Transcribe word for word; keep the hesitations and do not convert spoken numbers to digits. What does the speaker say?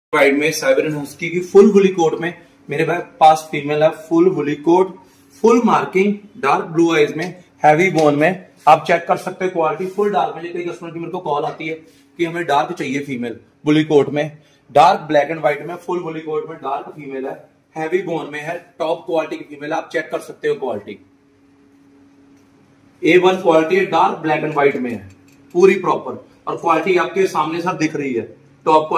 White में Siberian husky की full woolly coat में मेरे पास फीमेल है। Full woolly coat, full marking, dark blue eyes में, हैवी बोन में। आप चेक कर सकते हैं क्वालिटी फुल डार्क में। कई कस्टमर की मेरे को कॉल आती है कि हमें डार्क चाहिए फीमेल वुली कोट में, डार्क ब्लैक एंड व्हाइट में, फुल वुली कोट में डार्क फीमेल है, हैवी बोन में है, टॉप क्वालिटी की फीमेल। आप चेक कर सकते हो quality A one quality, dark black and white में है पूरी प्रॉपर, और क्वालिटी आपके सामने सर दिख रही है टॉप।